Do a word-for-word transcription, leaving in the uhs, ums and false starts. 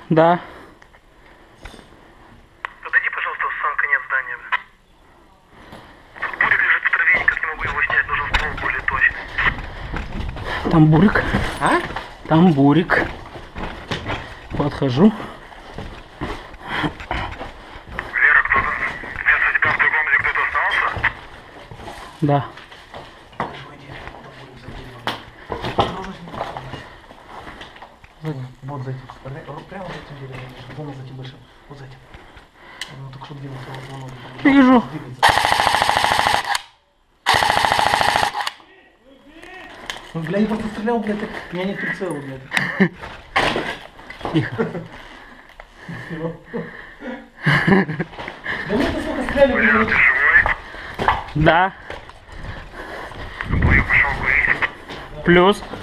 Да. Подойди, пожалуйста, в сам конец здания. Тут бурик лежит в траве, никак не могу его снять, нужен ствол более точный. Там бурик. А? Там бурик. Подхожу. Лера, кто-то вместо тебя в той комнате кто-то остался? Да. Вот за этим. Прямо за этим деревом. Вон за этим большим. Вот за этим. Он только что двинулся. Вот он Вижу. Ну, бля, я просто стрелял, блядь, так... У меня нет прицела, блядь. Тихо. Да мне-то сколько стреляли, Лера, блядь. ты живой? Да. Бурик пошел курить. Плюс.